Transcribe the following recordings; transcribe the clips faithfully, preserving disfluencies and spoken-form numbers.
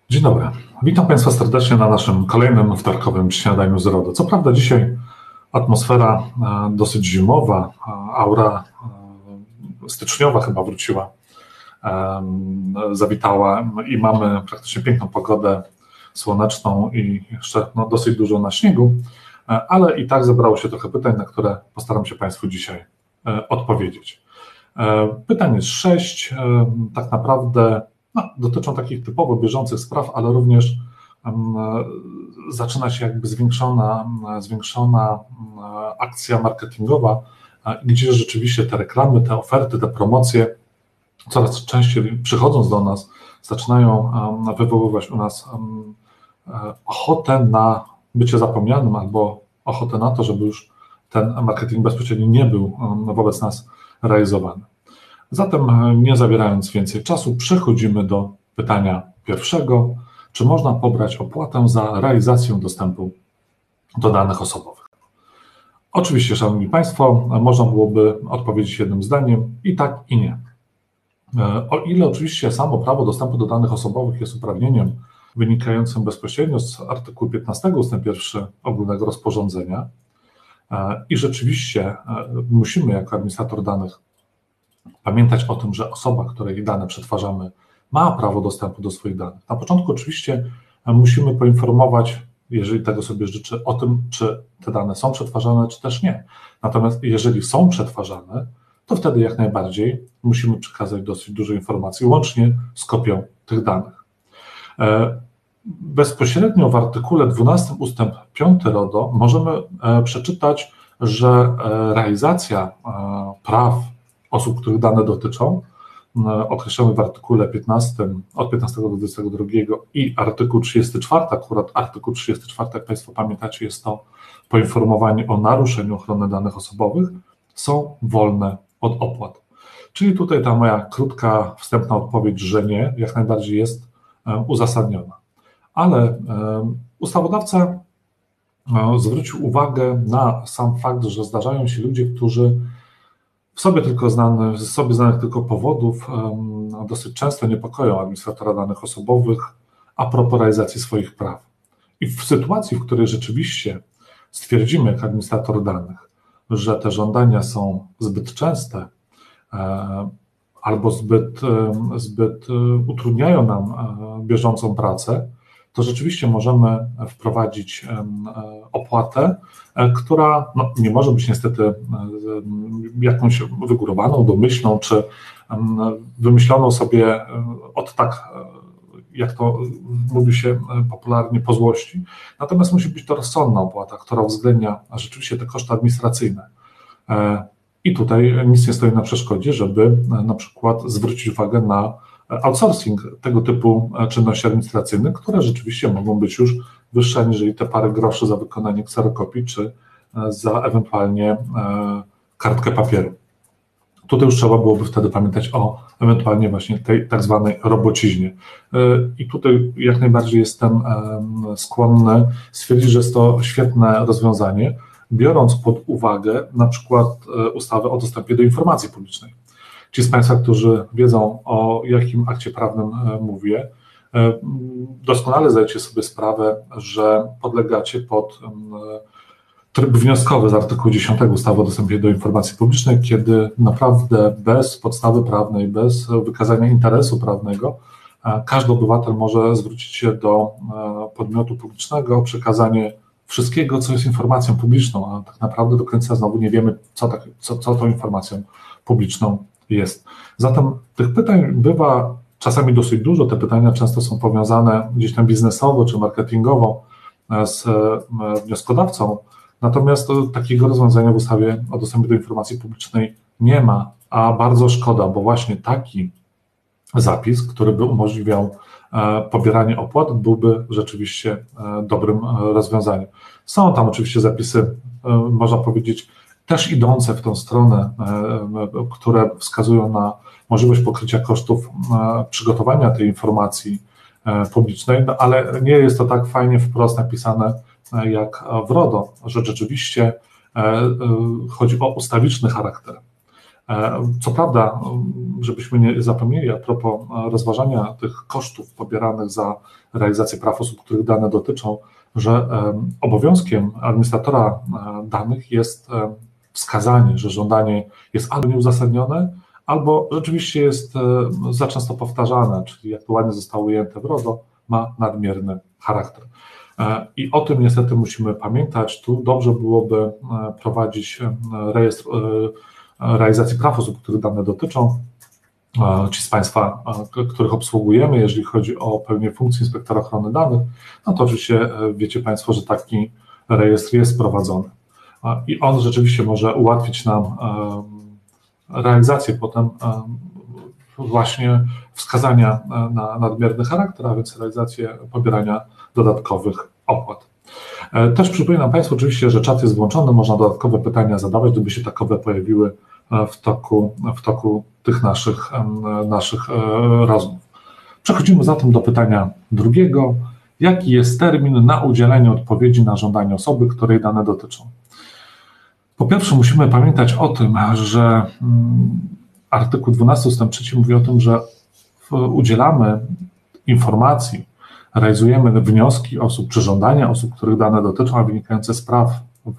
Dzień dobry. Witam Państwa serdecznie na naszym kolejnym wtorkowym śniadaniu z RODO. Co prawda dzisiaj atmosfera dosyć zimowa, aura styczniowa chyba wróciła, zawitała i mamy praktycznie piękną pogodę słoneczną i jeszcze no, dosyć dużo na śniegu, ale i tak zebrało się trochę pytań, na które postaram się Państwu dzisiaj odpowiedzieć. Pytań jest sześć, tak naprawdę no, dotyczą takich typowo bieżących spraw, ale również um, zaczyna się jakby zwiększona, zwiększona um, akcja marketingowa, gdzie rzeczywiście te reklamy, te oferty, te promocje coraz częściej przychodząc do nas zaczynają um, wywoływać u nas um, ochotę na bycie zapomnianym albo ochotę na to, żeby już ten marketing bezpośrednio nie był um, wobec nas realizowany. Zatem nie zabierając więcej czasu, przechodzimy do pytania pierwszego. Czy można pobrać opłatę za realizację dostępu do danych osobowych? Oczywiście, Szanowni Państwo, można byłoby odpowiedzieć jednym zdaniem i tak, i nie. O ile oczywiście samo prawo dostępu do danych osobowych jest uprawnieniem wynikającym bezpośrednio z artykułu piętnastego ustęp pierwszy ogólnego rozporządzenia i rzeczywiście musimy jako administrator danych pamiętać o tym, że osoba, której dane przetwarzamy, ma prawo dostępu do swoich danych. Na początku oczywiście musimy poinformować, jeżeli tego sobie życzy, o tym, czy te dane są przetwarzane, czy też nie. Natomiast jeżeli są przetwarzane, to wtedy jak najbardziej musimy przekazać dosyć dużo informacji, łącznie z kopią tych danych. Bezpośrednio w artykule dwunastym ustęp piąty RODO możemy przeczytać, że realizacja praw osób, których dane dotyczą, określony w artykule piętnastym, od piętnastego do dwudziestego drugiego i artykuł trzydziesty czwarty, akurat artykuł trzydziesty czwarty, jak Państwo pamiętacie, jest to poinformowanie o naruszeniu ochrony danych osobowych, są wolne od opłat. Czyli tutaj ta moja krótka, wstępna odpowiedź, że nie, jak najbardziej jest uzasadniona. Ale ustawodawca zwrócił uwagę na sam fakt, że zdarzają się ludzie, którzy w sobie tylko znane, z sobie znanych tylko powodów um, dosyć często niepokoją administratora danych osobowych a propos realizacji swoich praw. I w sytuacji, w której rzeczywiście stwierdzimy jako administrator danych, że te żądania są zbyt częste e, albo zbyt, e, zbyt utrudniają nam e, bieżącą pracę, to rzeczywiście możemy wprowadzić opłatę, która no, nie może być niestety jakąś wygórowaną, domyślną, czy wymyśloną sobie od tak, jak to mówi się popularnie, po złości. Natomiast musi być to rozsądna opłata, która uwzględnia rzeczywiście te koszty administracyjne. I tutaj nic nie stoi na przeszkodzie, żeby na przykład zwrócić uwagę na outsourcing tego typu czynności administracyjnych, które rzeczywiście mogą być już wyższe aniżeli te parę groszy za wykonanie kserokopii, czy za ewentualnie kartkę papieru. Tutaj już trzeba byłoby wtedy pamiętać o ewentualnie właśnie tej tak zwanej robociźnie. I tutaj jak najbardziej jestem skłonny stwierdzić, że jest to świetne rozwiązanie, biorąc pod uwagę na przykład ustawę o dostępie do informacji publicznej. Ci z Państwa, którzy wiedzą, o jakim akcie prawnym mówię, doskonale zdajecie sobie sprawę, że podlegacie pod tryb wnioskowy z artykułu dziesiątego ustawy o dostępie do informacji publicznej, kiedy naprawdę bez podstawy prawnej, bez wykazania interesu prawnego, każdy obywatel może zwrócić się do podmiotu publicznego o przekazanie wszystkiego, co jest informacją publiczną, a tak naprawdę do końca znowu nie wiemy, co, tak, co, co tą informacją publiczną jest. Zatem tych pytań bywa czasami dosyć dużo, te pytania często są powiązane gdzieś tam biznesowo czy marketingowo z wnioskodawcą, natomiast takiego rozwiązania w ustawie o dostępie do informacji publicznej nie ma, a bardzo szkoda, bo właśnie taki zapis, który by umożliwiał pobieranie opłat, byłby rzeczywiście dobrym rozwiązaniem. Są tam oczywiście zapisy, można powiedzieć, też idące w tą stronę, które wskazują na możliwość pokrycia kosztów przygotowania tej informacji publicznej, no ale nie jest to tak fajnie wprost napisane jak w RODO, że rzeczywiście chodzi o ustawiczny charakter Co prawda, żebyśmy nie zapomnieli, a propos rozważania tych kosztów pobieranych za realizację praw osób, których dane dotyczą, że obowiązkiem administratora danych jest wskazanie, że żądanie jest albo nieuzasadnione, albo rzeczywiście jest za często powtarzane, czyli jak to ładnie zostało ujęte w RODO, ma nadmierny charakter. I o tym niestety musimy pamiętać. Tu dobrze byłoby prowadzić rejestr realizacji praw osób, których dane dotyczą. Ci z Państwa, których obsługujemy, jeżeli chodzi o pełnienie funkcji inspektora ochrony danych, no to oczywiście wiecie Państwo, że taki rejestr jest prowadzony. I on rzeczywiście może ułatwić nam realizację potem właśnie wskazania na nadmierny charakter, a więc realizację pobierania dodatkowych opłat. Też przypominam Państwu oczywiście, że czat jest włączony, można dodatkowe pytania zadawać, gdyby się takowe pojawiły w toku, w toku tych naszych, naszych rozmów. Przechodzimy zatem do pytania drugiego. Jaki jest termin na udzielenie odpowiedzi na żądanie osoby, której dane dotyczą? Po pierwsze musimy pamiętać o tym, że artykuł dwunasty ustęp trzeci mówi o tym, że udzielamy informacji, realizujemy wnioski osób czy żądania osób, których dane dotyczą, a wynikające z praw,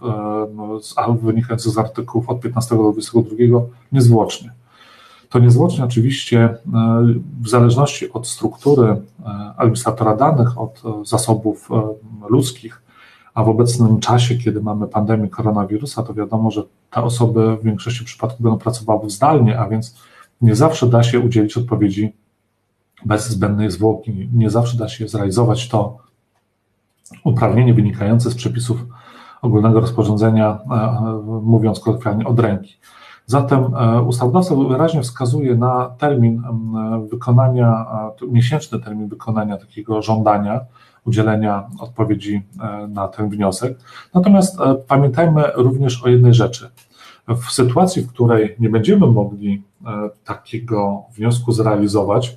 a wynikające z artykułów od piętnastego do dwudziestego drugiego niezwłocznie. To niezwłocznie oczywiście w zależności od struktury administratora danych, od zasobów ludzkich, a w obecnym czasie, kiedy mamy pandemię koronawirusa, to wiadomo, że te osoby w większości przypadków będą pracowały zdalnie, a więc nie zawsze da się udzielić odpowiedzi bez zbędnej zwłoki, nie zawsze da się zrealizować to uprawnienie wynikające z przepisów ogólnego rozporządzenia, mówiąc kolokwialnie, od ręki. Zatem ustawodawca wyraźnie wskazuje na termin wykonania, miesięczny termin wykonania takiego żądania, udzielenia odpowiedzi na ten wniosek. Natomiast pamiętajmy również o jednej rzeczy. W sytuacji, w której nie będziemy mogli takiego wniosku zrealizować,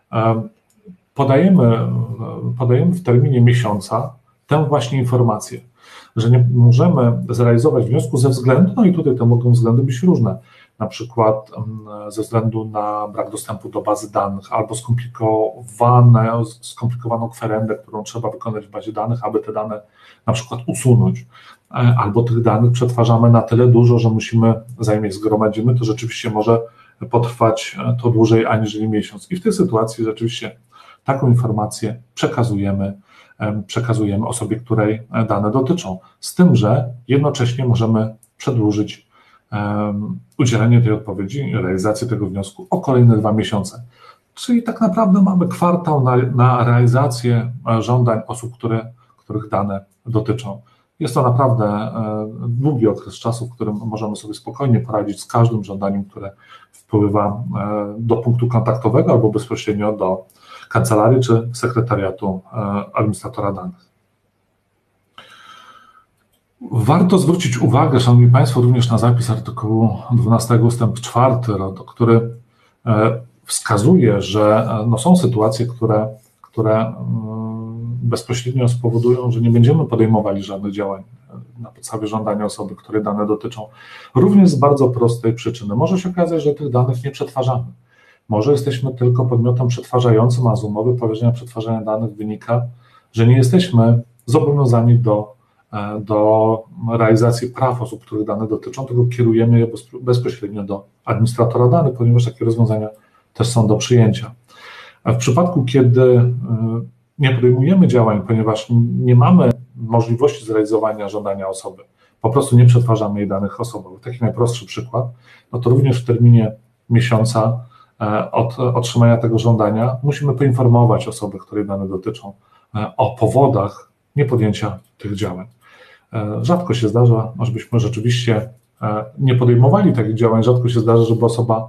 podajemy, podajemy w terminie miesiąca tę właśnie informację, że nie możemy zrealizować wniosku ze względu, no i tutaj te mogą względy być różne, na przykład ze względu na brak dostępu do bazy danych albo skomplikowane, skomplikowaną kwerendę, którą trzeba wykonać w bazie danych, aby te dane na przykład usunąć, albo tych danych przetwarzamy na tyle dużo, że musimy, zanim je zgromadzimy, to rzeczywiście może potrwać to dłużej aniżeli miesiąc. I w tej sytuacji rzeczywiście taką informację przekazujemy, przekazujemy osobie, której dane dotyczą. Z tym, że jednocześnie możemy przedłużyć um, udzielenie tej odpowiedzi, realizację tego wniosku o kolejne dwa miesiące. Czyli tak naprawdę mamy kwartał na, na realizację żądań osób, które, których dane dotyczą. Jest to naprawdę e, długi okres czasu, w którym możemy sobie spokojnie poradzić z każdym żądaniem, które wpływa e, do punktu kontaktowego albo bezpośrednio do kancelarii czy sekretariatu e, administratora danych. Warto zwrócić uwagę, Szanowni Państwo, również na zapis artykułu dwunastego ustęp czwarty RODO, który e, wskazuje, że no, są sytuacje, które, które bezpośrednio spowodują, że nie będziemy podejmowali żadnych działań na podstawie żądania osoby, której dane dotyczą. Również z bardzo prostej przyczyny. Może się okazać, że tych danych nie przetwarzamy. Może jesteśmy tylko podmiotem przetwarzającym, a z umowy powierzenia przetwarzania danych wynika, że nie jesteśmy zobowiązani do, do realizacji praw osób, których dane dotyczą, tylko kierujemy je bezpośrednio do administratora danych, ponieważ takie rozwiązania też są do przyjęcia. W przypadku, kiedy nie podejmujemy działań, ponieważ nie mamy możliwości zrealizowania żądania osoby, po prostu nie przetwarzamy jej danych osobowych, taki najprostszy przykład, no to również w terminie miesiąca od otrzymania tego żądania musimy poinformować osobę, której dane dotyczą, o powodach niepodjęcia tych działań. Rzadko się zdarza, żebyśmy rzeczywiście nie podejmowali takich działań, rzadko się zdarza, żeby osoba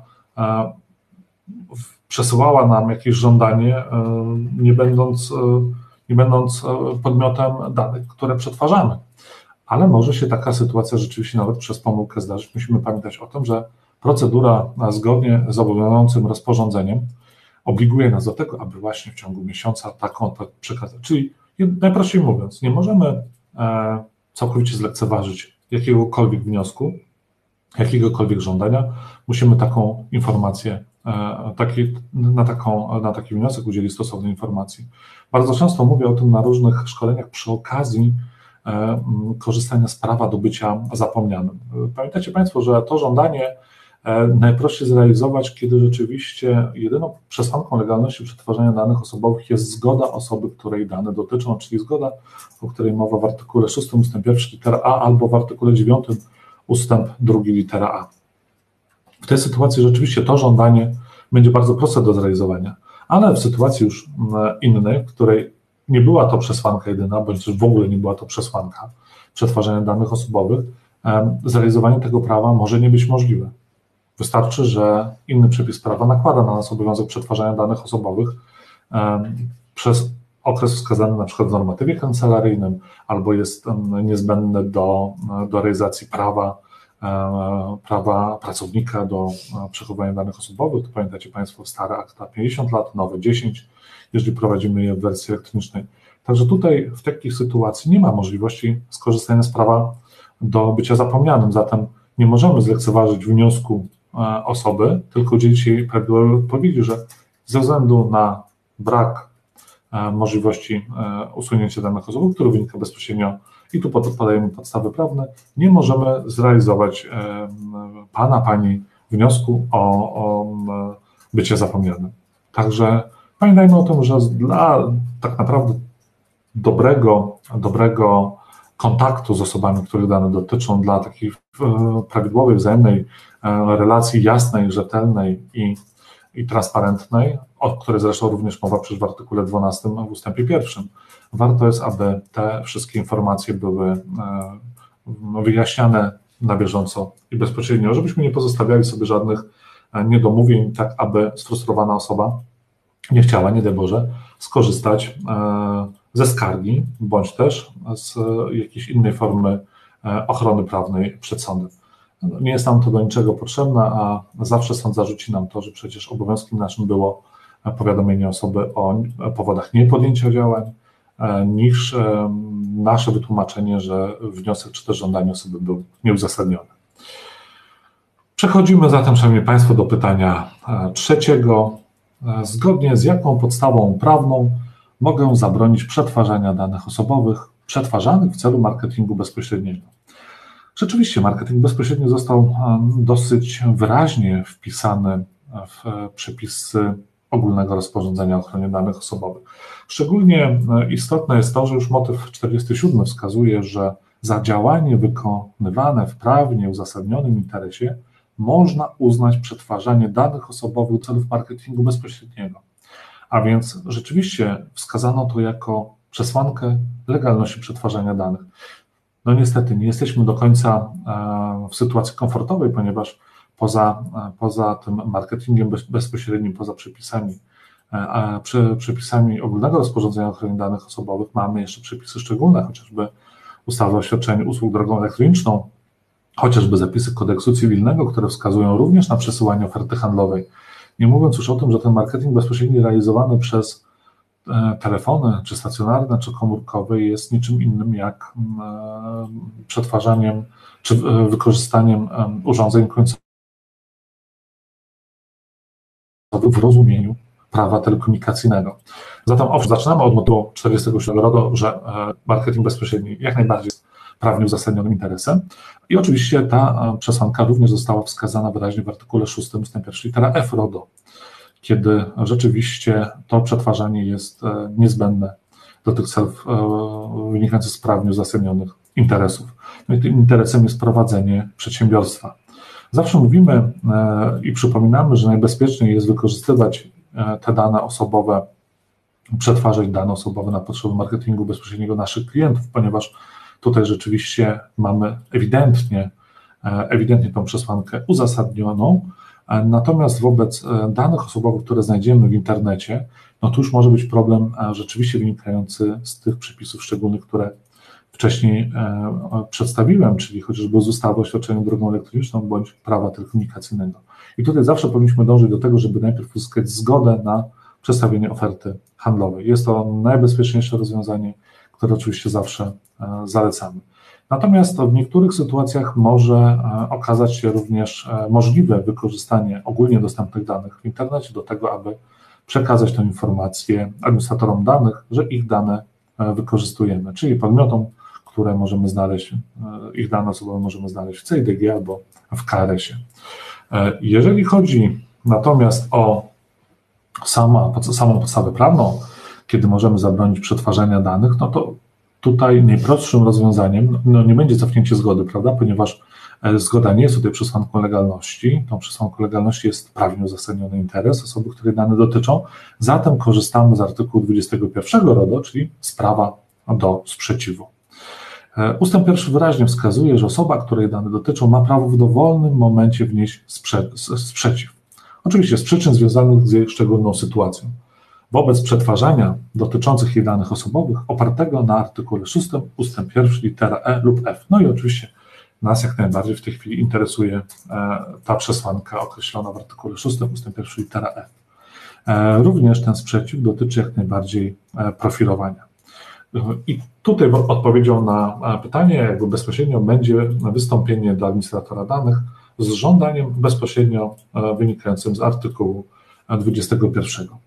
przesyłała nam jakieś żądanie, nie będąc, nie będąc podmiotem danych, które przetwarzamy. Ale może się taka sytuacja rzeczywiście nawet przez pomyłkę zdarzyć. Musimy pamiętać o tym, że procedura zgodnie z obowiązującym rozporządzeniem obliguje nas do tego, aby właśnie w ciągu miesiąca taką odpowiedź przekazać. Czyli najprościej mówiąc, nie możemy całkowicie zlekceważyć jakiegokolwiek wniosku, jakiegokolwiek żądania, musimy taką informację, taki, na, taką, na taki wniosek udzielić stosownej informacji. Bardzo często mówię o tym na różnych szkoleniach przy okazji korzystania z prawa do bycia zapomnianym. Pamiętacie Państwo, że to żądanie najprościej zrealizować, kiedy rzeczywiście jedyną przesłanką legalności przetwarzania danych osobowych jest zgoda osoby, której dane dotyczą, czyli zgoda, o której mowa w artykule szóstym ustęp pierwszy litera A albo w artykule dziewiątym ustęp drugi litera A. W tej sytuacji rzeczywiście to żądanie będzie bardzo proste do zrealizowania, ale w sytuacji już innej, w której nie była to przesłanka jedyna, bądź też w ogóle nie była to przesłanka przetwarzania danych osobowych, zrealizowanie tego prawa może nie być możliwe. Wystarczy, że inny przepis prawa nakłada na nas obowiązek przetwarzania danych osobowych przez okres wskazany na przykład w normatywie kancelaryjnym, albo jest niezbędny do, do realizacji prawa, prawa pracownika do przechowywania danych osobowych. To pamiętacie Państwo stare akta pięćdziesiąt lat, nowe dziesięć, jeżeli prowadzimy je w wersji elektronicznej. Także tutaj w takich sytuacji nie ma możliwości skorzystania z prawa do bycia zapomnianym, zatem nie możemy zlekceważyć wniosku osoby, tylko udzielić jej prawidłowej odpowiedzi, że ze względu na brak możliwości usunięcia danych osobowych, który wynika bezpośrednio, i tu podajemy podstawy prawne, nie możemy zrealizować pana, pani wniosku o, o bycie zapomnianym. Także pamiętajmy o tym, że dla tak naprawdę dobrego, dobrego kontaktu z osobami, których dane dotyczą, dla takiej prawidłowej, wzajemnej relacji jasnej, rzetelnej i, i transparentnej, o której zresztą również mowa przecież w artykule dwunastym w ustępie pierwszym, warto jest, aby te wszystkie informacje były wyjaśniane na bieżąco i bezpośrednio, żebyśmy nie pozostawiali sobie żadnych niedomówień, tak aby sfrustrowana osoba nie chciała, nie daj Boże, skorzystać ze skargi, bądź też z jakiejś innej formy ochrony prawnej przed sądem. Nie jest nam to do niczego potrzebne, a zawsze sąd zarzuci nam to, że przecież obowiązkiem naszym było powiadomienie osoby o powodach niepodjęcia działań, niż nasze wytłumaczenie, że wniosek czy też żądanie osoby był nieuzasadniony. Przechodzimy zatem, szanowni Państwo, do pytania trzeciego. Zgodnie z jaką podstawą prawną mogę zabronić przetwarzania danych osobowych przetwarzanych w celu marketingu bezpośredniego? Rzeczywiście marketing bezpośredni został dosyć wyraźnie wpisany w przepisy ogólnego rozporządzenia o ochronie danych osobowych. Szczególnie istotne jest to, że już motyw czterdziesty siódmy wskazuje, że za działanie wykonywane w prawnie uzasadnionym interesie można uznać przetwarzanie danych osobowych do celów marketingu bezpośredniego. A więc rzeczywiście wskazano to jako przesłankę legalności przetwarzania danych. No niestety nie jesteśmy do końca w sytuacji komfortowej, ponieważ poza, poza tym marketingiem bezpośrednim, poza przepisami, przepisami ogólnego rozporządzenia o ochronie danych osobowych mamy jeszcze przepisy szczególne, chociażby ustawa o świadczeniu usług drogą elektroniczną, chociażby zapisy kodeksu cywilnego, które wskazują również na przesyłanie oferty handlowej. Nie mówiąc już o tym, że ten marketing bezpośredni realizowany przez telefony, czy stacjonarne, czy komórkowe jest niczym innym jak przetwarzaniem, czy wykorzystaniem urządzeń końcowych w rozumieniu prawa telekomunikacyjnego. Zatem owszem, zaczynamy od motywu czterdziestego siódmego, że marketing bezpośredni jak najbardziej jest prawnie uzasadnionym interesem i oczywiście ta przesłanka również została wskazana wyraźnie w artykule szóstym ustęp pierwszy litera F RODO, kiedy rzeczywiście to przetwarzanie jest niezbędne do tych celów wynikających z prawnie uzasadnionych interesów. No i tym interesem jest prowadzenie przedsiębiorstwa. Zawsze mówimy i przypominamy, że najbezpieczniej jest wykorzystywać te dane osobowe, przetwarzać dane osobowe na potrzeby marketingu bezpośredniego naszych klientów, ponieważ tutaj rzeczywiście mamy ewidentnie, ewidentnie tą przesłankę uzasadnioną, natomiast wobec danych osobowych, które znajdziemy w internecie, no to już może być problem rzeczywiście wynikający z tych przepisów szczególnych, które wcześniej przedstawiłem, czyli chociażby z ustawy o świadczeniu drogą elektroniczną bądź prawa telekomunikacyjnego. I tutaj zawsze powinniśmy dążyć do tego, żeby najpierw uzyskać zgodę na przedstawienie oferty handlowej. Jest to najbezpieczniejsze rozwiązanie, które oczywiście zawsze zalecamy. Natomiast w niektórych sytuacjach może okazać się również możliwe wykorzystanie ogólnie dostępnych danych w internecie do tego, aby przekazać tę informację administratorom danych, że ich dane wykorzystujemy, czyli podmiotom, które możemy znaleźć, ich dane osobowe możemy znaleźć w C I D G albo w K R S ie. Jeżeli chodzi natomiast o sama, samą podstawę prawną, kiedy możemy zabronić przetwarzania danych, no to tutaj najprostszym rozwiązaniem no nie będzie cofnięcie zgody, prawda, ponieważ zgoda nie jest tutaj przesłanką legalności, tą przesłanką legalności jest prawnie uzasadniony interes osoby, której dane dotyczą, zatem korzystamy z artykułu dwudziestego pierwszego RODO, czyli z prawa do sprzeciwu. Ustęp pierwszy wyraźnie wskazuje, że osoba, której dane dotyczą, ma prawo w dowolnym momencie wnieść sprze sprzeciw. Oczywiście z przyczyn związanych z jej szczególną sytuacją. Wobec przetwarzania dotyczących jej danych osobowych opartego na artykule szóstym, ustęp pierwszy, litera E lub F. No i oczywiście nas jak najbardziej w tej chwili interesuje ta przesłanka określona w artykule szóstym, ustęp pierwszy, litera F. Również ten sprzeciw dotyczy jak najbardziej profilowania. I tutaj odpowiedzią na pytanie jakby bezpośrednio będzie wystąpienie do administratora danych z żądaniem bezpośrednio wynikającym z artykułu dwudziestego pierwszego.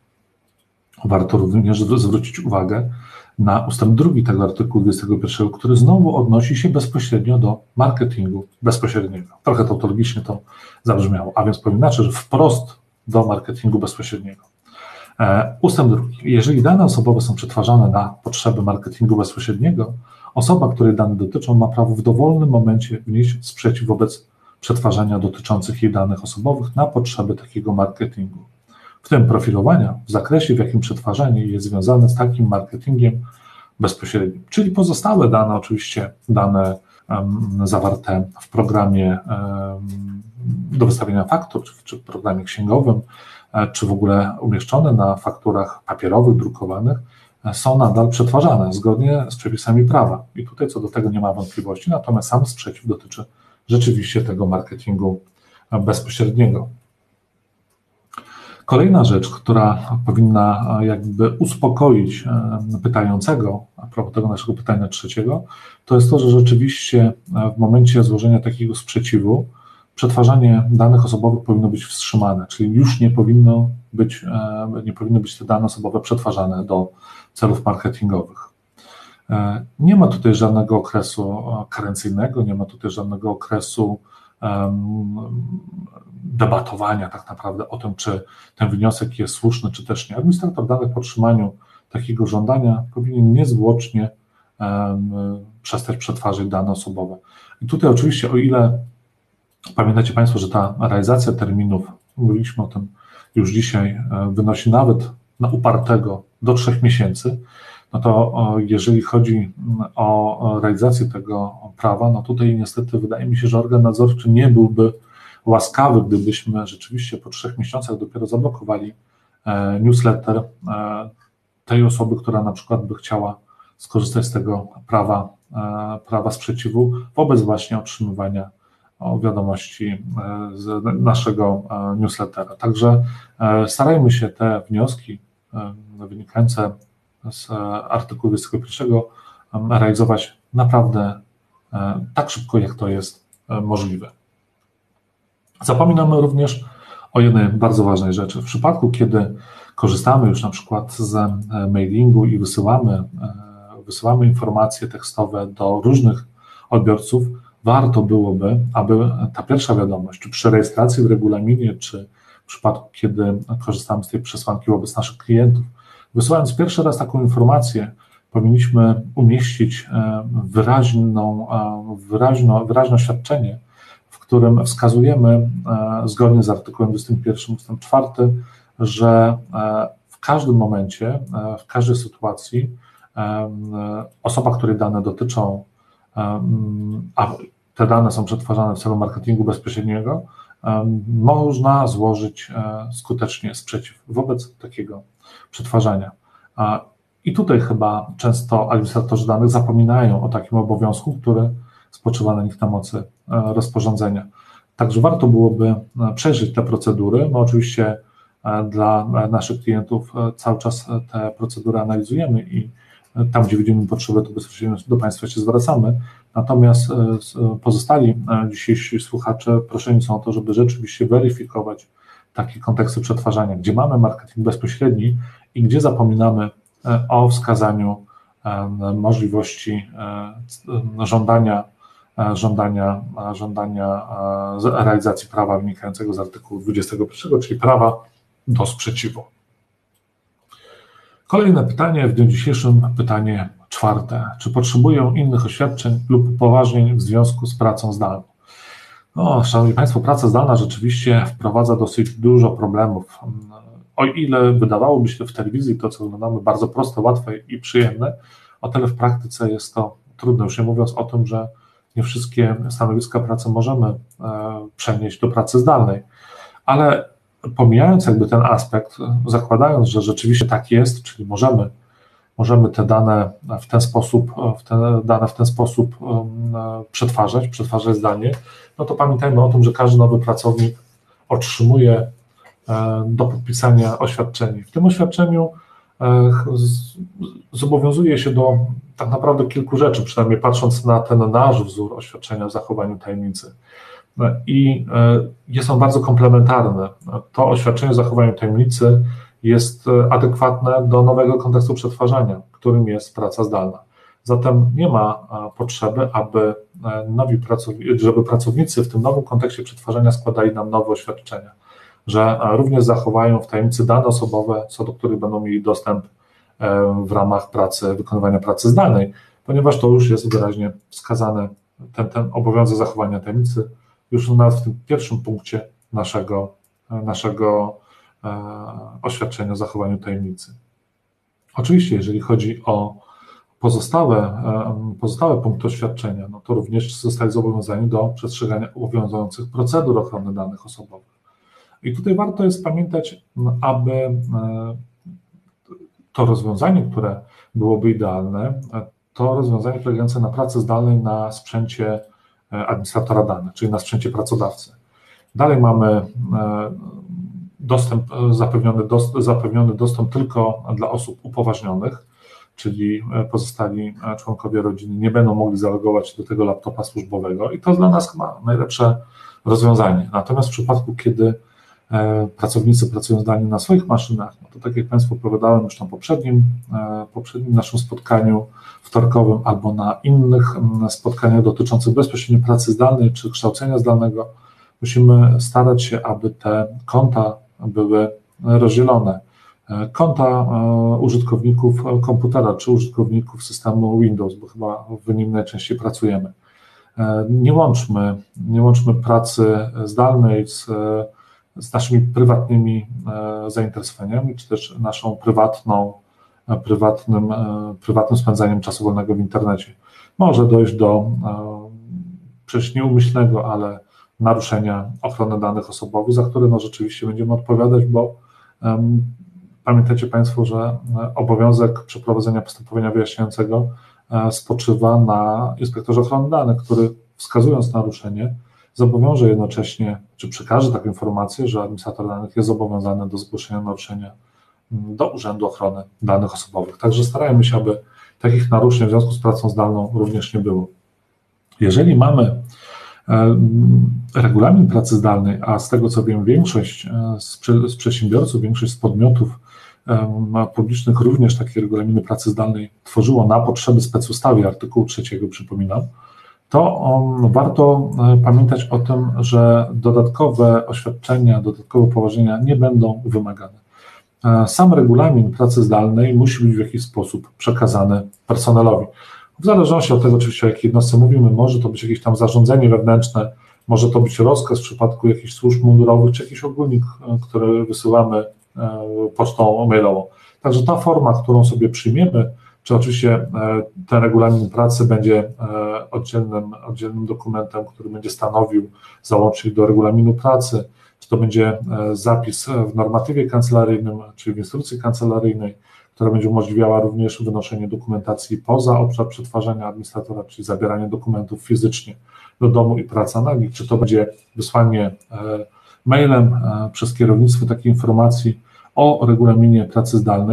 Warto również zwrócić uwagę na ustęp drugi tego artykułu dwudziestego pierwszego, który znowu odnosi się bezpośrednio do marketingu bezpośredniego. Trochę tautologicznie to zabrzmiało, a więc powiem inaczej, że wprost do marketingu bezpośredniego. Ustęp drugi. Jeżeli dane osobowe są przetwarzane na potrzeby marketingu bezpośredniego, osoba, której dane dotyczą, ma prawo w dowolnym momencie wnieść sprzeciw wobec przetwarzania dotyczących jej danych osobowych na potrzeby takiego marketingu, w tym profilowania w zakresie, w jakim przetwarzanie jest związane z takim marketingiem bezpośrednim. Czyli pozostałe dane, oczywiście dane um, zawarte w programie um, do wystawienia faktur, czy, czy w programie księgowym, czy w ogóle umieszczone na fakturach papierowych, drukowanych, są nadal przetwarzane zgodnie z przepisami prawa. I tutaj co do tego nie ma wątpliwości, natomiast sam sprzeciw dotyczy rzeczywiście tego marketingu bezpośredniego. Kolejna rzecz, która powinna jakby uspokoić pytającego, a propos tego naszego pytania trzeciego, to jest to, że rzeczywiście w momencie złożenia takiego sprzeciwu przetwarzanie danych osobowych powinno być wstrzymane, czyli już nie powinno być, nie powinny być te dane osobowe przetwarzane do celów marketingowych. Nie ma tutaj żadnego okresu karencyjnego, nie ma tutaj żadnego okresu debatowania tak naprawdę o tym, czy ten wniosek jest słuszny, czy też nie. Administrator danych po otrzymaniu takiego żądania powinien niezwłocznie przestać przetwarzać dane osobowe. I tutaj oczywiście, o ile pamiętacie Państwo, że ta realizacja terminów, mówiliśmy o tym już dzisiaj, wynosi nawet na upartego do trzech miesięcy, no to jeżeli chodzi o realizację tego prawa, no tutaj niestety wydaje mi się, że organ nadzorczy nie byłby łaskawy, gdybyśmy rzeczywiście po trzech miesiącach dopiero zablokowali newsletter tej osoby, która na przykład by chciała skorzystać z tego prawa, prawa sprzeciwu wobec właśnie otrzymywania wiadomości z naszego newslettera. Także starajmy się te wnioski wynikające z artykułu dwudziestego pierwszego realizować naprawdę tak szybko, jak to jest możliwe. Zapominamy również o jednej bardzo ważnej rzeczy. W przypadku, kiedy korzystamy już na przykład z mailingu i wysyłamy, wysyłamy informacje tekstowe do różnych odbiorców, warto byłoby, aby ta pierwsza wiadomość, czy przy rejestracji w regulaminie, czy w przypadku, kiedy korzystamy z tej przesłanki wobec naszych klientów, wysyłając pierwszy raz taką informację, powinniśmy umieścić wyraźną, wyraźno, wyraźne oświadczenie, w którym wskazujemy zgodnie z artykułem dwudziestym pierwszym ustęp czwarty, że w każdym momencie, w każdej sytuacji osoba, której dane dotyczą, a te dane są przetwarzane w celu marketingu bezpośredniego, można złożyć skutecznie sprzeciw wobec takiego przetwarzania. I tutaj chyba często administratorzy danych zapominają o takim obowiązku, który spoczywa na nich na mocy rozporządzenia. Także warto byłoby przejrzeć te procedury. My oczywiście dla naszych klientów cały czas te procedury analizujemy i tam gdzie widzimy potrzebę, to bezpośrednio do Państwa się zwracamy, natomiast pozostali dzisiejsi słuchacze proszeni są o to, żeby rzeczywiście weryfikować takie konteksty przetwarzania, gdzie mamy marketing bezpośredni i gdzie zapominamy o wskazaniu możliwości żądania, żądania, żądania realizacji prawa wynikającego z artykułu dwudziestego pierwszego, czyli prawa do sprzeciwu. Kolejne pytanie, w dniu dzisiejszym pytanie czwarte. Czy potrzebują innych oświadczeń lub upoważnień w związku z pracą zdalną? No, Szanowni Państwo, praca zdalna rzeczywiście wprowadza dosyć dużo problemów. O ile wydawałoby się w telewizji to, co oglądamy, bardzo proste, łatwe i przyjemne, o tyle w praktyce jest to trudne, już nie mówiąc o tym, że nie wszystkie stanowiska pracy możemy przenieść do pracy zdalnej. Ale pomijając jakby ten aspekt, zakładając, że rzeczywiście tak jest, czyli możemy, możemy te dane w ten sposób, w te dane w ten sposób przetwarzać, przetwarzać zdalnie, no to pamiętajmy o tym, że każdy nowy pracownik otrzymuje do podpisania oświadczenie. W tym oświadczeniu zobowiązuje się do tak naprawdę kilku rzeczy, przynajmniej patrząc na ten nasz wzór oświadczenia o zachowaniu tajemnicy. I jest on bardzo komplementarny. To oświadczenie o zachowaniu tajemnicy jest adekwatne do nowego kontekstu przetwarzania, którym jest praca zdalna. Zatem nie ma potrzeby, aby nowi pracownicy, żeby pracownicy w tym nowym kontekście przetwarzania składali nam nowe oświadczenia, że również zachowają w tajemnicy dane osobowe, co do których będą mieli dostęp w ramach pracy, wykonywania pracy zdalnej, ponieważ to już jest wyraźnie wskazane, ten, ten obowiązek zachowania tajemnicy już nawet w tym pierwszym punkcie naszego, naszego oświadczenia o zachowaniu tajemnicy. Oczywiście, jeżeli chodzi o pozostałe, pozostałe punkty oświadczenia, no to również zostali zobowiązani do przestrzegania obowiązujących procedur ochrony danych osobowych. I tutaj warto jest pamiętać, aby to rozwiązanie, które byłoby idealne, to rozwiązanie polegające na pracy zdalnej na sprzęcie administratora danych, czyli na sprzęcie pracodawcy. Dalej mamy dostęp, zapewniony, zapewniony dostęp tylko dla osób upoważnionych, czyli pozostali członkowie rodziny nie będą mogli zalogować do tego laptopa służbowego i to dla nas chyba najlepsze rozwiązanie. Natomiast w przypadku, kiedy pracownicy pracują zdalnie na swoich maszynach, no to tak jak Państwu opowiadałem już na poprzednim, poprzednim naszym spotkaniu wtorkowym albo na innych spotkaniach dotyczących bezpośrednio pracy zdalnej czy kształcenia zdalnego, musimy starać się, aby te konta były rozdzielone. Konta użytkowników komputera czy użytkowników systemu Windows, bo chyba w nim najczęściej pracujemy. Nie łączmy, nie łączmy pracy zdalnej z z naszymi prywatnymi zainteresowaniami, czy też naszą prywatną, prywatnym, prywatnym spędzaniem czasu wolnego w internecie. Może dojść do przecież nieumyślnego, ale naruszenia ochrony danych osobowych, za które no rzeczywiście będziemy odpowiadać, bo um, pamiętajcie Państwo, że obowiązek przeprowadzenia postępowania wyjaśniającego spoczywa na inspektorze ochrony danych, który wskazując naruszenie, zobowiąże jednocześnie, czy przekaże taką informację, że administrator danych jest zobowiązany do zgłoszenia naruszenia do Urzędu Ochrony Danych Osobowych. Także starajmy się, aby takich naruszeń w związku z pracą zdalną również nie było. Jeżeli mamy regulamin pracy zdalnej, a z tego co wiem, większość z przedsiębiorców, większość z podmiotów publicznych również takie regulaminy pracy zdalnej tworzyło na potrzeby specustawy artykułu trzeciego, przypominam, to um, warto pamiętać o tym, że dodatkowe oświadczenia, dodatkowe upoważnienia nie będą wymagane. Sam regulamin pracy zdalnej musi być w jakiś sposób przekazany personelowi. W zależności od tego oczywiście, o jakiej jednostce mówimy, może to być jakieś tam zarządzenie wewnętrzne, może to być rozkaz w przypadku jakichś służb mundurowych, czy jakiś ogólnik, który wysyłamy pocztą mailową. Także ta forma, którą sobie przyjmiemy, czy oczywiście ten regulamin pracy będzie oddzielnym, oddzielnym dokumentem, który będzie stanowił załącznik do regulaminu pracy, czy to będzie zapis w normatywie kancelaryjnym, czyli w instrukcji kancelaryjnej, która będzie umożliwiała również wynoszenie dokumentacji poza obszar przetwarzania administratora, czyli zabieranie dokumentów fizycznie do domu i praca na nich, czy to będzie wysłanie mailem przez kierownictwo takiej informacji o regulaminie pracy zdalnej,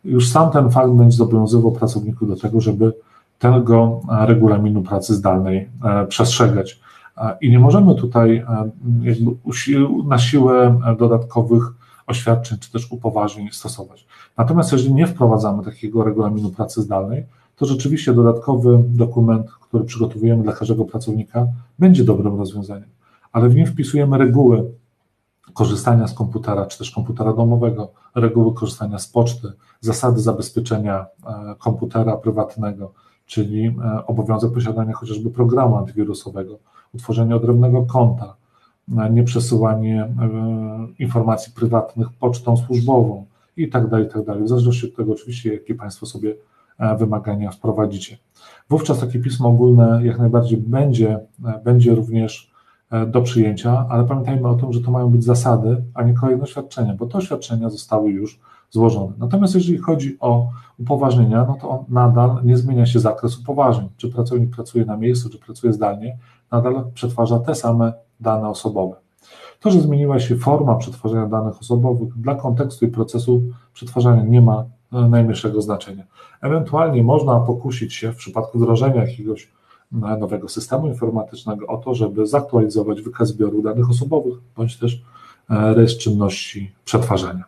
już sam ten fakt będzie zobowiązywał pracowników do tego, żeby tego regulaminu pracy zdalnej przestrzegać. I nie możemy tutaj jakby na siłę dodatkowych oświadczeń czy też upoważnień stosować. Natomiast jeżeli nie wprowadzamy takiego regulaminu pracy zdalnej, to rzeczywiście dodatkowy dokument, który przygotowujemy dla każdego pracownika, będzie dobrym rozwiązaniem, ale w nim wpisujemy reguły korzystania z komputera, czy też komputera domowego, reguły korzystania z poczty, zasady zabezpieczenia komputera prywatnego, czyli obowiązek posiadania chociażby programu antywirusowego, utworzenie odrębnego konta, nieprzesyłanie informacji prywatnych pocztą służbową i tak dalej, i tak dalej, w zależności od tego oczywiście, jakie Państwo sobie wymagania wprowadzicie. Wówczas takie pismo ogólne jak najbardziej będzie, będzie również do przyjęcia, ale pamiętajmy o tym, że to mają być zasady, a nie kolejne oświadczenia, bo te oświadczenia zostały już złożone. Natomiast jeżeli chodzi o upoważnienia, no to on nadal nie zmienia się zakres upoważnień. Czy pracownik pracuje na miejscu, czy pracuje zdalnie, nadal przetwarza te same dane osobowe. To, że zmieniła się forma przetwarzania danych osobowych, dla kontekstu i procesu przetwarzania nie ma najmniejszego znaczenia. Ewentualnie można pokusić się w przypadku wdrożenia jakiegoś nowego systemu informatycznego o to, żeby zaktualizować wykaz zbioru danych osobowych, bądź też rejestr czynności przetwarzania.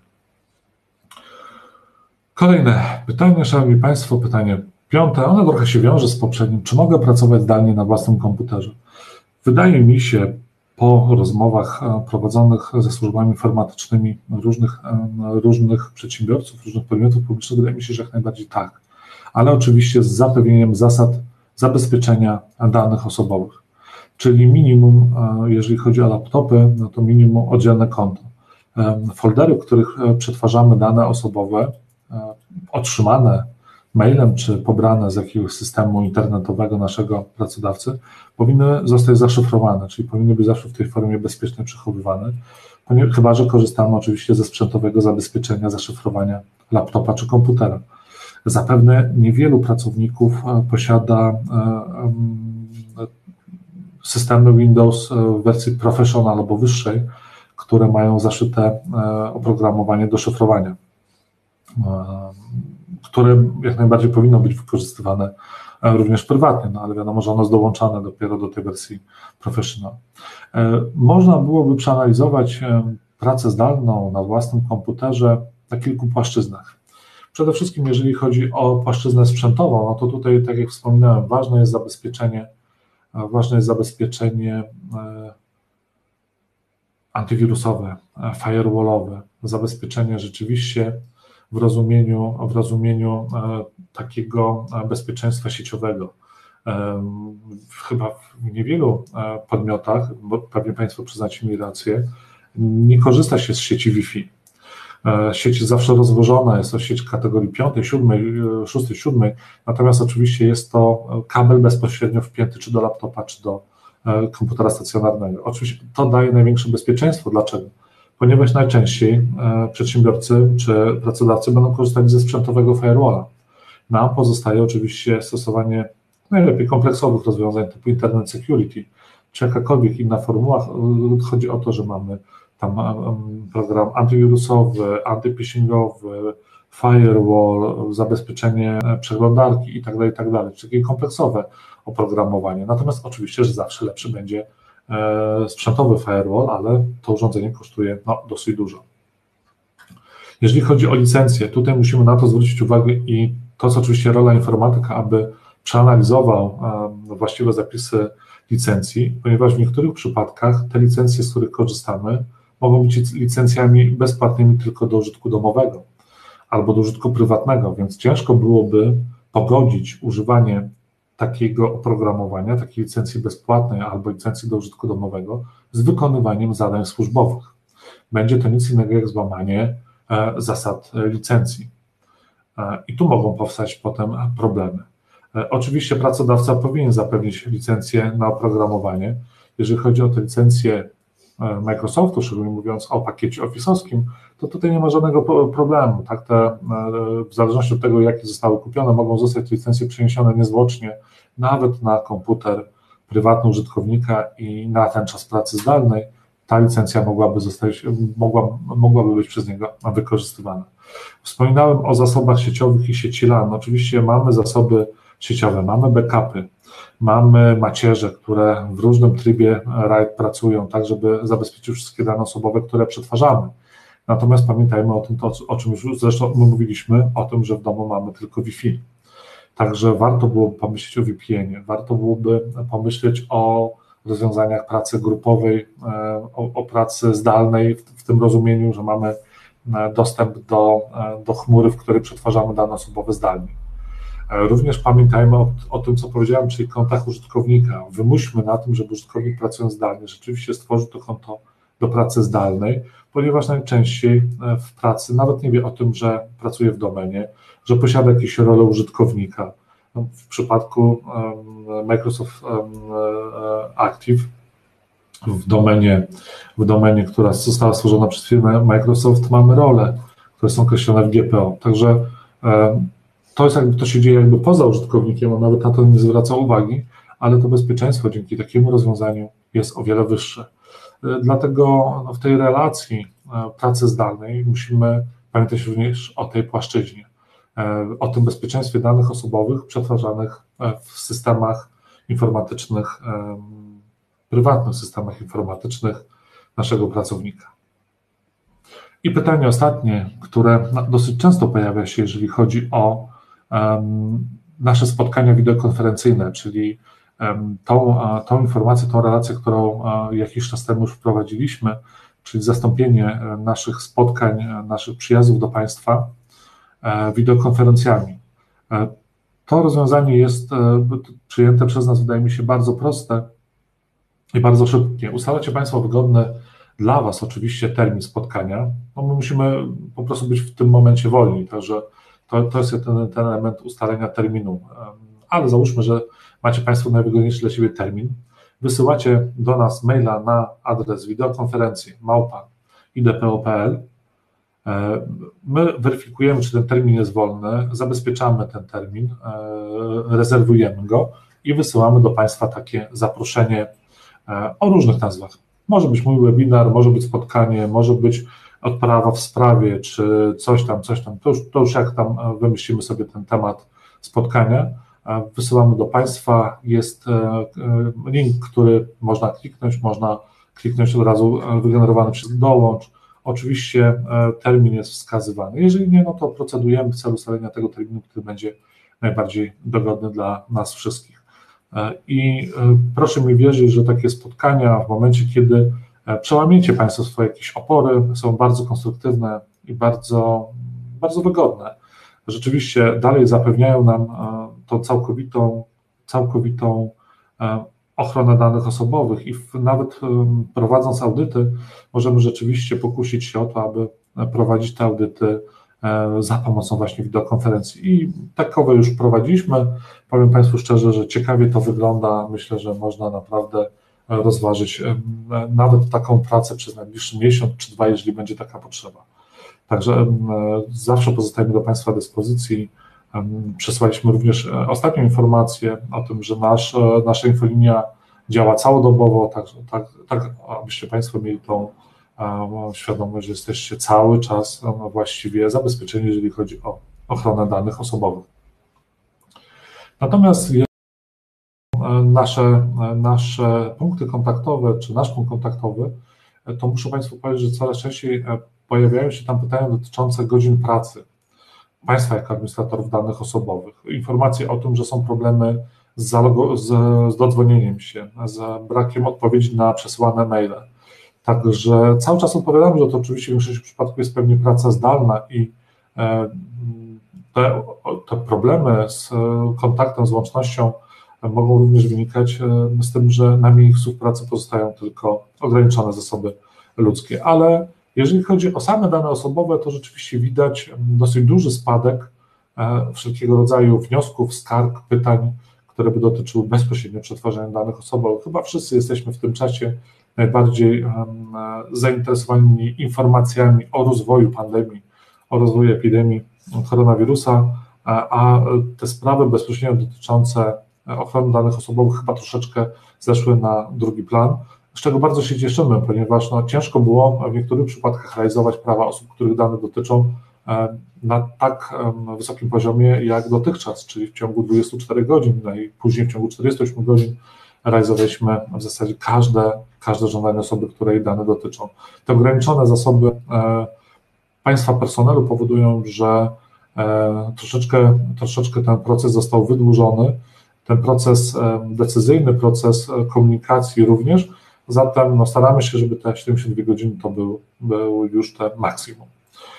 Kolejne pytanie, Szanowni Państwo, pytanie piąte, ono trochę się wiąże z poprzednim. Czy mogę pracować zdalnie na własnym komputerze? Wydaje mi się, po rozmowach prowadzonych ze służbami informatycznymi różnych, różnych przedsiębiorców, różnych podmiotów publicznych, wydaje mi się, że jak najbardziej tak, ale oczywiście z zapewnieniem zasad zabezpieczenia danych osobowych, czyli minimum, jeżeli chodzi o laptopy, no to minimum oddzielne konto. Foldery, w których przetwarzamy dane osobowe, otrzymane mailem czy pobrane z jakiegoś systemu internetowego naszego pracodawcy, powinny zostać zaszyfrowane, czyli powinny być zawsze w tej formie bezpiecznie przechowywane, chyba że korzystamy oczywiście ze sprzętowego zabezpieczenia, zaszyfrowania laptopa czy komputera. Zapewne niewielu pracowników posiada systemy Windows w wersji Professional albo wyższej, które mają zaszyte oprogramowanie do szyfrowania, które jak najbardziej powinno być wykorzystywane również prywatnie, no ale wiadomo, że ono jest dołączane dopiero do tej wersji Professional. Można byłoby przeanalizować pracę zdalną na własnym komputerze na kilku płaszczyznach. Przede wszystkim, jeżeli chodzi o płaszczyznę sprzętową, no to tutaj, tak jak wspominałem, ważne jest zabezpieczenie, ważne jest zabezpieczenie antywirusowe, firewallowe, zabezpieczenie rzeczywiście w rozumieniu, w rozumieniu takiego bezpieczeństwa sieciowego. Chyba w niewielu podmiotach, bo pewnie Państwo przyznacie mi rację, nie korzysta się z sieci Wi-Fi. Sieć jest zawsze rozłożona, jest to sieć kategorii piątej, siódmej, szóstej, siódmej, natomiast oczywiście jest to kabel bezpośrednio wpięty czy do laptopa, czy do komputera stacjonarnego. Oczywiście to daje największe bezpieczeństwo. Dlaczego? Ponieważ najczęściej przedsiębiorcy czy pracodawcy będą korzystali ze sprzętowego firewalla. Nam pozostaje oczywiście stosowanie najlepiej kompleksowych rozwiązań typu Internet Security, czy jakakolwiek inna formuła. Chodzi o to, że mamy tam program antywirusowy, antyphishingowy, firewall, zabezpieczenie przeglądarki i tak dalej, i tak dalej, czyli takie kompleksowe oprogramowanie. Natomiast oczywiście, że zawsze lepszy będzie sprzętowy firewall, ale to urządzenie kosztuje no, dosyć dużo. Jeżeli chodzi o licencję, tutaj musimy na to zwrócić uwagę i to jest oczywiście rola informatyka, aby przeanalizował właściwe zapisy licencji, ponieważ w niektórych przypadkach te licencje, z których korzystamy, mogą być licencjami bezpłatnymi tylko do użytku domowego albo do użytku prywatnego, więc ciężko byłoby pogodzić używanie takiego oprogramowania, takiej licencji bezpłatnej albo licencji do użytku domowego z wykonywaniem zadań służbowych. Będzie to nic innego jak złamanie zasad licencji. I tu mogą powstać potem problemy. Oczywiście pracodawca powinien zapewnić licencję na oprogramowanie. Jeżeli chodzi o te licencje Microsoftu, szczególnie mówiąc o pakiecie office'owskim, to tutaj nie ma żadnego problemu. Tak? Te, w zależności od tego, jakie zostały kupione, mogą zostać licencje przeniesione niezwłocznie nawet na komputer prywatny użytkownika i na ten czas pracy zdalnej ta licencja mogłaby zostać, mogła, mogłaby być przez niego wykorzystywana. Wspominałem o zasobach sieciowych i sieci LAN. Oczywiście mamy zasoby sieciowe, mamy backupy, mamy macierze, które w różnym trybie RAID pracują, tak żeby zabezpieczyć wszystkie dane osobowe, które przetwarzamy. Natomiast pamiętajmy o tym, to, o czym już zresztą my mówiliśmy, o tym, że w domu mamy tylko Wi-Fi. Także warto byłoby pomyśleć o V P N-ie, warto byłoby pomyśleć o rozwiązaniach pracy grupowej, o, o pracy zdalnej, w, w tym rozumieniu, że mamy dostęp do, do chmury, w której przetwarzamy dane osobowe zdalnie. Również pamiętajmy o, o tym, co powiedziałem, czyli kontach użytkownika. Wymuśmy na tym, żeby użytkownik pracując zdalnie rzeczywiście stworzył to konto do pracy zdalnej, ponieważ najczęściej w pracy nawet nie wie o tym, że pracuje w domenie, że posiada jakieś rolę użytkownika. W przypadku Microsoft Active w domenie, w domenie, która została stworzona przez firmę Microsoft, mamy role, które są określone w G P O. Także to jest jakby, to się dzieje jakby poza użytkownikiem, on nawet na to nie zwraca uwagi, ale to bezpieczeństwo dzięki takiemu rozwiązaniu jest o wiele wyższe. Dlatego w tej relacji pracy zdalnej musimy pamiętać również o tej płaszczyźnie, o tym bezpieczeństwie danych osobowych przetwarzanych w systemach informatycznych, prywatnych systemach informatycznych naszego pracownika. I pytanie ostatnie, które dosyć często pojawia się, jeżeli chodzi o um, nasze spotkania wideokonferencyjne, czyli um, tą, tą informację, tą relację, którą um, jakiś czas temu już wprowadziliśmy, czyli zastąpienie naszych spotkań, naszych przyjazdów do Państwa um, wideokonferencjami. Um, to rozwiązanie jest um, przyjęte przez nas, wydaje mi się, bardzo proste i bardzo szybkie. Ustalacie Państwo wygodny dla Was oczywiście termin spotkania, no my musimy po prostu być w tym momencie wolni, także to, to jest ten, ten element ustalenia terminu, ale załóżmy, że macie Państwo najwygodniejszy dla siebie termin, wysyłacie do nas maila na adres wideokonferencji małpa i d p o kropka p l, my weryfikujemy, czy ten termin jest wolny, zabezpieczamy ten termin, rezerwujemy go i wysyłamy do Państwa takie zaproszenie o różnych nazwach. Może być mój webinar, może być spotkanie, może być odprawa w sprawie, czy coś tam, coś tam, to już, to już jak tam wymyślimy sobie ten temat spotkania, wysyłamy do Państwa, jest link, który można kliknąć, można kliknąć od razu wygenerowany przez dołącz, oczywiście termin jest wskazywany, jeżeli nie, no to procedujemy w celu ustalenia tego terminu, który będzie najbardziej dogodny dla nas wszystkich. I proszę mi wierzyć, że takie spotkania w momencie, kiedy przełamiecie Państwo swoje jakieś opory, są bardzo konstruktywne i bardzo, bardzo wygodne. Rzeczywiście dalej zapewniają nam tą całkowitą, całkowitą ochronę danych osobowych i nawet prowadząc audyty możemy rzeczywiście pokusić się o to, aby prowadzić te audyty za pomocą właśnie wideokonferencji i takowe już prowadziliśmy. Powiem Państwu szczerze, że ciekawie to wygląda. Myślę, że można naprawdę rozważyć nawet taką pracę przez najbliższy miesiąc czy dwa, jeżeli będzie taka potrzeba. Także zawsze pozostajemy do Państwa dyspozycji. Przesłaliśmy również ostatnią informację o tym, że nasz, nasza infolinia działa całodobowo, tak, tak, tak abyście Państwo mieli tą świadomość, że jesteście cały czas właściwie zabezpieczeni, jeżeli chodzi o ochronę danych osobowych. Natomiast nasze, nasze punkty kontaktowe, czy nasz punkt kontaktowy, to muszę Państwu powiedzieć, że coraz częściej pojawiają się tam pytania dotyczące godzin pracy Państwa jako administratorów danych osobowych. Informacje o tym, że są problemy z, z, z dodzwonieniem się, z brakiem odpowiedzi na przesyłane maile. Także cały czas odpowiadamy, że to oczywiście w większości przypadków jest pewnie praca zdalna i te, te problemy z kontaktem, z łącznością mogą również wynikać z tym, że na miejscu pracy pozostają tylko ograniczone zasoby ludzkie. Ale jeżeli chodzi o same dane osobowe, to rzeczywiście widać dosyć duży spadek wszelkiego rodzaju wniosków, skarg, pytań, które by dotyczyły bezpośrednio przetwarzania danych osobowych. Chyba wszyscy jesteśmy w tym czasie najbardziej zainteresowani informacjami o rozwoju pandemii, o rozwoju epidemii koronawirusa, a te sprawy bezpośrednio dotyczące ochrony danych osobowych chyba troszeczkę zeszły na drugi plan. z czego bardzo się cieszymy, ponieważ no, ciężko było w niektórych przypadkach realizować prawa osób, których dane dotyczą, na tak wysokim poziomie jak dotychczas, czyli w ciągu dwudziestu czterech godzin, no i później w ciągu czterdziestu ośmiu godzin realizowaliśmy w zasadzie każde, każde żądanie osoby, której dane dotyczą. Te ograniczone zasoby państwa personelu powodują, że troszeczkę, troszeczkę ten proces został wydłużony, ten proces decyzyjny, proces komunikacji również, zatem no, staramy się, żeby te siedemdziesiąt dwie godziny to był, był już ten maksimum.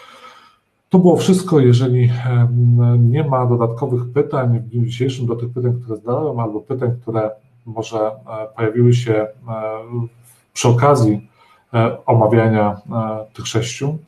To było wszystko. Jeżeli nie ma dodatkowych pytań w dniu dzisiejszym do tych pytań, które zadałem, albo pytań, które może pojawiły się przy okazji omawiania tych sześciu,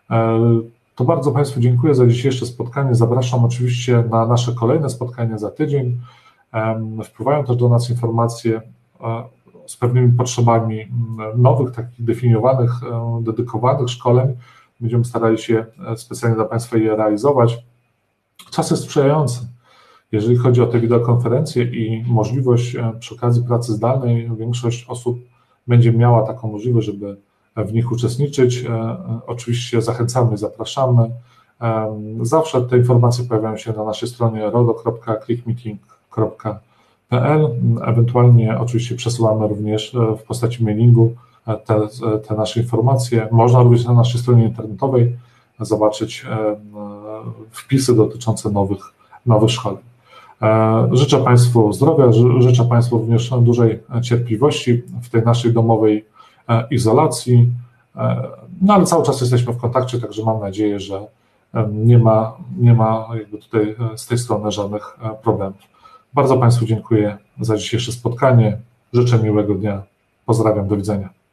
to bardzo Państwu dziękuję za dzisiejsze spotkanie. Zapraszam oczywiście na nasze kolejne spotkanie za tydzień. Wpływają też do nas informacje z pewnymi potrzebami nowych, takich definiowanych, dedykowanych szkoleń. Będziemy starali się specjalnie dla Państwa je realizować. Czas jest sprzyjający. Jeżeli chodzi o te wideokonferencje i możliwość przy okazji pracy zdalnej, większość osób będzie miała taką możliwość, żeby w nich uczestniczyć. Oczywiście zachęcamy, zapraszamy. Zawsze te informacje pojawiają się na naszej stronie rodo kropka clickmeeting kropka p l. Ewentualnie oczywiście przesyłamy również w postaci mailingu te, te nasze informacje. Można również na naszej stronie internetowej zobaczyć wpisy dotyczące nowych, nowych szkoleń. Życzę Państwu zdrowia, życzę Państwu również dużej cierpliwości w tej naszej domowej izolacji, no ale cały czas jesteśmy w kontakcie, także mam nadzieję, że nie ma, nie ma jakby tutaj z tej strony żadnych problemów. Bardzo Państwu dziękuję za dzisiejsze spotkanie, życzę miłego dnia, pozdrawiam, do widzenia.